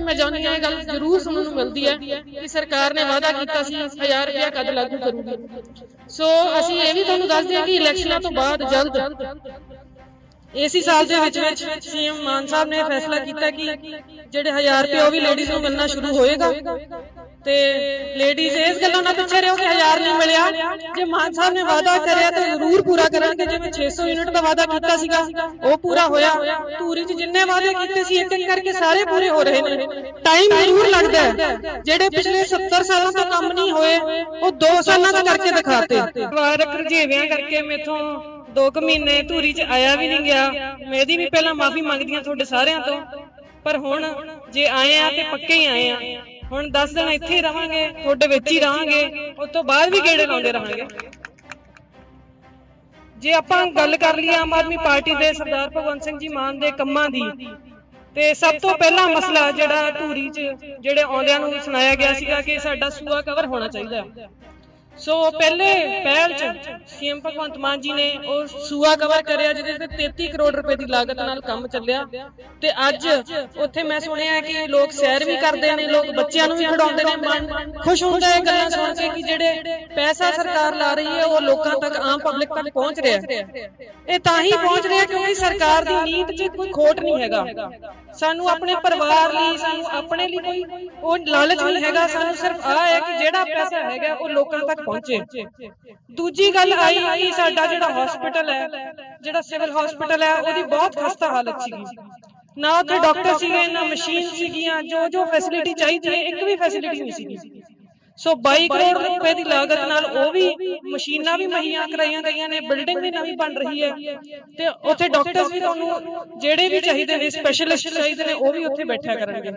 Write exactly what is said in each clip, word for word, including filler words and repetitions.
मैं चाहती हाँ गल जरूर सुनने को मिलती है कि सरकार ने वादा किया सी हज़ार रुपया कद लागू करूगी। सो असीं ये भी तुहानूं दस दिआं कि इलैक्शनां तो बाद जल्द इसी साल के विच सीएम मान साहब ने फैसला किया कि जिहड़े हज़ार रुपये वो भी लेडीज़ नूं मिलना शुरू होएगा। ते लेडीज़ इस गल्लां नाल पिछे रहो कि हज़ार नहीं मिलिया, जे मान साहब ने वादा करिया तो जरूर पूरा करनगे। जिवें छे सौ यूनिट का वादा किया सीगा वो पूरा होया। धूरी च जिन्ने वादे कीते सी एक एक करके सारे पूरे हो रहे हैं। टाइम जरूर लगदा है, जिहड़े पिछले सत्तर सालों तो काम नहीं होए वो दो सालों च करके दिखाते। वारक रजेवियां करके मेथों दो क महीने धूरी च आया भी नहीं गया। मैं भी पहला माफी मंगदी हां तुहाडे सारिआं तो, पर हुण जे आए आ ते पक्के ही आए आ। हुण दस दिन इत्थे ही रहांगे, तुहाडे विच ही रहांगे, उस तो बाद भी गेड़े लाउंदे रहांगे। जे आपां गल कर लईए आम आदमी पार्टी दे सरदार भगवंत सिंह जी मान दे कंमां दी, ते सब तो पहला मसला जिहड़ा धूरी च जिहड़े आउंदिआं नूं सुणाया गया सीगा कि साडा सूआ कवर होना चाहिदा। सो पहले पहल च सीएम भगवंत मान जी ने सूआ कवर करिया, जिहदे ते तैंती करोड़ रुपए की लागत नाल काम चलिया। ते अज उत्थे मैं सुनिया कि लोग सैर भी करते हैं, लोग बच्चों भी खिडाउंदे ने। मन खुश होंदा है गल्लां सुण के कि जिहड़े पैसा सरकार ला रही है वो लोकां तक आम पब्लिक तक पहुंच रहा है। ये तां ही पहुंच रहा क्योंकि सरकार की नीत च कोई खोट नहीं हैगा। सानू अपने परिवार लई, सानू अपने लिए कोई वो लालच नहीं हैगा। सानू सिर्फ आ है कि जिहड़ा पैसा हैगा वो लोकां तक पहुंचे। दूजी गल आई कि साडा जिहड़ा हॉस्पिटल है, जिहड़ा सिविल हॉस्पिटल है, ओदी बहुत खस्ता हालत सीगी। ना उत्थे डॉक्टर सीगे, ना मशीन सीगियां, जो जो फैसिलिटी चाहिए एक भी फैसिलिटी नहीं सीगी। सो बाई करोड़ रुपए की लागत नाल वो भी मशीनां भी मुहैया कराईयां गईयां ने, बिल्डिंग भी नवीं बन रही है, ते उत्थे डॉक्टर्स भी तुहानूं जिहड़े भी चाहिए ने, स्पैशलिस्ट चाहिए ने, वो भी उत्थे बैठा करनगे।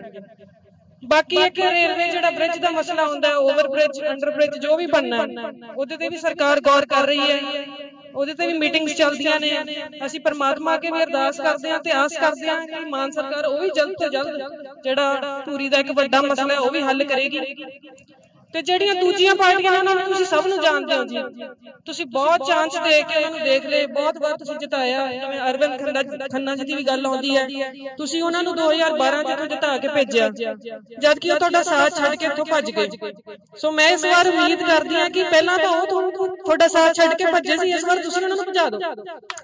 बाकी एक रेलवे जिहड़ा ब्रिज का मसला हुंदा है, ओवर ब्रिज अंडर ब्रिज जो भी बनना उहदे ते भी सरकार गौर कर रही है, उहदे ते भी मीटिंग्स चलदियां ने। असीं परमात्मा अगे भी अरदास करदे हां ते आस करदे हां कि मान सरकार वो भी जल्द तो जल्द जिहड़ा धूरी दा इक वड्डा मसला है वो भी हल करेगी। ते ਜਿਹੜੀਆਂ ਦੂਜੀਆਂ ਪਾਰਟੀਆਂ ਨੇ ਉਹਨਾਂ ਨੂੰ ਤੁਸੀਂ ਸਭ ਨੂੰ ਜਾਣਦੇ ਹੋ ਜੀ। ਤੁਸੀਂ ਬਹੁਤ ਚਾਂਸ ਦੇ ਕੇ ਉਹਨਾਂ ਨੂੰ ਦੇਖ ਲਏ, ਬਹੁਤ ਵਾਰ ਤੁਸੀਂ ਜਿਤਾਇਆ। ਜਿਵੇਂ ਅਰਵਿੰਦ ਖੰਨਾ ਖੰਨਾ ਜੀ ਦੀ ਵੀ ਗੱਲ ਆਉਂਦੀ ਹੈ, ਤੁਸੀਂ ਉਹਨਾਂ ਨੂੰ ਦੋ ਹਜ਼ਾਰ ਬਾਰਾਂ ਚ ਇੱਥੋਂ ਜਿਤਾ ਕੇ ਭੇਜਿਆ, ਜਦ ਕਿ ਉਹ ਤੁਹਾਡਾ ਸਾਥ ਛੱਡ ਕੇ ਇੱਥੋਂ ਭੱਜ ਗਏ। ਸੋ ਮੈਂ ਇਸ ਵਾਰ ਉਮੀਦ ਕਰਦੀ ਹਾਂ ਕਿ ਪਹਿਲਾਂ ਤਾਂ ਉਹ ਤੁਹਾਨੂੰ ਤੁਹਾਡਾ ਸਾਥ ਛੱਡ ਕੇ ਭੱਜੇ ਸੀ, ਇਸ ਵਾਰ ਤੁਸੀਂ ਉਹਨਾਂ ਨੂੰ ਭਜਾ ਦਿਓ।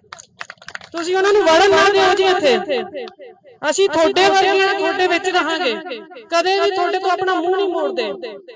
ਤੁਸੀਂ ਉਹਨਾਂ ਨੂੰ ਵੜਨ ਨਾ ਦਿਓ ਜੀ ਇੱਥੇ। ਅਸੀਂ ਤੁਹਾਡੇ ਵਰਗੇ ਤੁਹਾਡੇ ਵਿੱਚ ਰਹਾਂਗੇ, ਕਦੇ ਵੀ ਤੁਹਾਡੇ ਤੋਂ ਆਪਣਾ ਮੂੰਹ ਨਹੀਂ ਮੋੜਦੇ।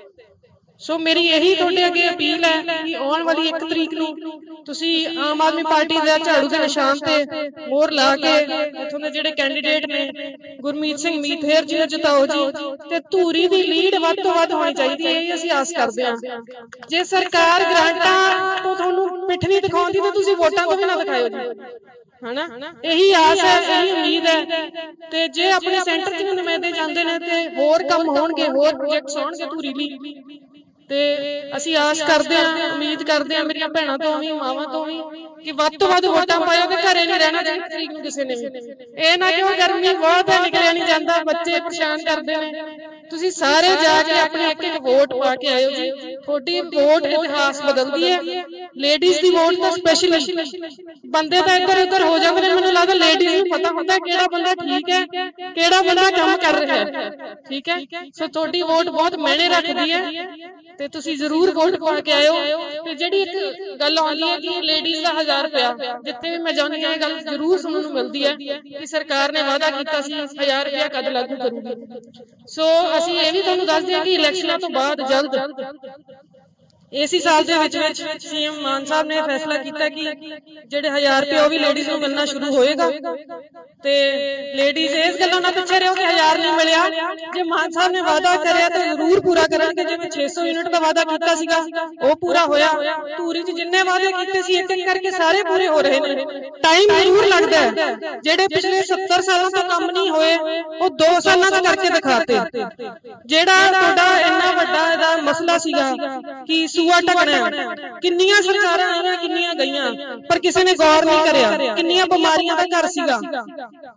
सो मेरी यही तुहाडे अगे अपील है कि आने वाली एक तरीक नूं तुसीं आम आदमी पार्टी दे झाड़ू के निशान ते मोहर ला के इत्थों दे जिहड़े कैंडीडेट ने गुरमीत सिंह मीतहेर जी नूं जिताओ जी। ते धूरी दी लीड वध तों वध होनी चाहिदी है, असीं आस करदे हां। जे सरकार ग्रांटां तो तुहानूं पिठ नहीं दिखाउंदी ते तुसीं वोटां तो भी ना दिखाओ जी, है ना। यही आस है, यही उम्मीद है। ते जे अपने सेंटर च नुमाइंदे जांदे ने ते होर काम होणगे, होर प्रोजेक्ट्स होणगे धूरी लई। ते असीं आस करदे हां, उम्मीद करदे हां मेरियां भैणां तो भी, मावां तो भी, कि वध तो वध वोटां पाओ ते घरे नहीं रहना चाहीदा तरीक नूं किसी ने भी। इह ना कि गर्मी बहुत है निकलिया नहीं जांदा, बच्चे परेशान करदे ने। तुसीं सारे जाके अपने एक एक वोट पा के आयो जी। थोड़ी वोट इतिहास बदलदी है। लेडीज की वोट तो स्पैशली, बंदे तो इधर उधर हो जाते हैं, मैनूं लगदा लेडीज नूं पता हुंदा किहड़ा बंदा ठीक है, किहड़ा बंदा काम कर रहा है, ठीक है। सो थोड़ी वोट बहुत मायने रखदी है ते तुसीं जरूर वोट पा के आयो। ते जिहड़ी एक गल आउंदी है कि लेडीज दा हज़ार रुपया, जिथे भी मैं जांदी हां गल जरूर सुनने नूं मिलदी है कि सरकार ने वादा किया सी हज़ार रुपया कद लागू करूगी। सो असीं ये भी तुहानूं दस दिआं कि इलैक्शनां तो बाद जल्द इसी साल के विच सीएम मान साहब ने फैसला किया कि जिहड़े हज़ार रुपये वो भी लेडीज़ नूं मिलना शुरू होएगा। ते लेडीज़ इस गल्लां नाल पिछे रहो कि हज़ार नहीं मिलिया, जे मान साहब ने वादा करिया तो जरूर पूरा करनगे। जिवें छे सौ यूनिट का वादा किया सीगा वो पूरा होया। धूरी च जिन्ने वादे कीते सी एक एक करके सारे पूरे हो रहे हैं। टाइम जरूर लगदा है, जिहड़े पिछले सत्तर सालों तो काम नहीं होए वो दो सालों च करके दिखाते। जिहड़ा तुहाडा इन्ना वड्डा इहदा मसला सीगा कि सूआ ढकना, किन्नियां सरकारां आईयां किन्नियां गईयां, पर किसी ने गौर नहीं करिया। किन्नियां बीमारियां दा घर सीगा,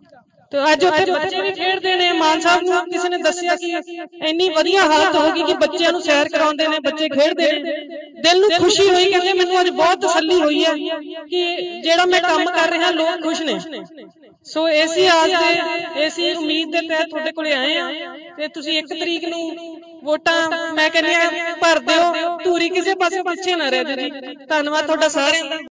ਤੇ ਅੱਜ ਉੱਥੇ ਬੱਚੇ ਵੀ ਖੇਡਦੇ ਨੇ। ਮਾਨ ਸਾਹਿਬ ਨੂੰ ਕਿਸੇ ਨੇ ਦੱਸਿਆ ਕਿ ਇੰਨੀ ਵਧੀਆ ਹਾਲਤ ਹੋ ਗਈ ਕਿ ਬੱਚਿਆਂ ਨੂੰ ਸੈਰ ਕਰਾਉਂਦੇ ਨੇ, ਬੱਚੇ ਖੇਡਦੇ ਨੇ। ਦਿਲ ਨੂੰ ਖੁਸ਼ੀ ਹੋਈ, ਕਹਿੰਦੇ ਮੈਨੂੰ ਅੱਜ ਬਹੁਤ ਤਸੱਲੀ ਹੋਈ ਹੈ ਕਿ ਜਿਹੜਾ ਮੈਂ ਕੰਮ ਕਰ ਰਿਹਾ ਲੋਕ ਖੁਸ਼ ਨੇ। ਸੋ ਇਸੀ ਆਸ ਦੇ, ਇਸੀ ਉਮੀਦ ਦੇ ਤਹਿਤ ਤੁਹਾਡੇ ਕੋਲੇ ਆਏ ਆ ਤੇ ਤੁਸੀਂ ਇੱਕ ਤਰੀਕ ਨੂੰ ਵੋਟਾਂ ਮੈਂ ਕਹਿੰਦੀ ਆ ਭਰ ਦਿਓ। ਧੂਰੀ ਕਿਸੇ ਪਾਸੇ ਪਿੱਛੇ ਨਾ ਰਹਿ ਜਾਵੇ ਜੀ। ਧੰਨਵਾਦ ਤੁਹਾਡਾ ਸਾਰਿਆਂ ਦਾ।